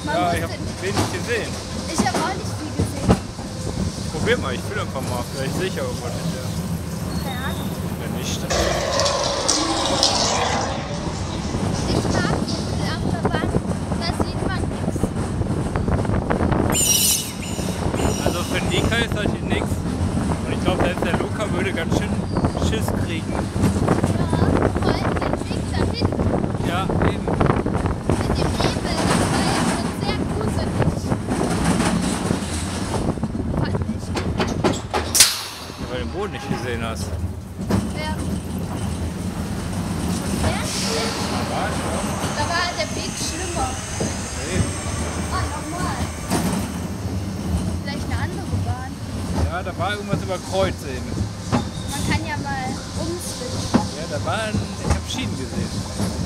Ja, ich habe wenig gesehen. Ich habe auch nicht viel gesehen. Probier mal, ich will einfach mal. Vielleicht sehe ich ja irgendwas hinterher. Keine Ahnung. Wenn nicht, dann. Ich mag die Achterbahn, da sieht man nichts. Also für Nika ist das hier nichts. Und ich glaube, selbst der Luca würde ganz schön Schiss kriegen. Ja, vor allem den Weg dahin Ja, eben. mit dem Nebel, das war ja schon sehr gruselig. Fand ich. Weil du den Boden nicht gesehen hast. Ja. Sehr schlimm. Da war der Weg schlimmer. Ah, nochmal. Vielleicht eine andere Bahn. Ja, da war irgendwas über Kreuz eben. Man kann ja mal umswitchen. Ja, da waren, ich habe Schienen gesehen.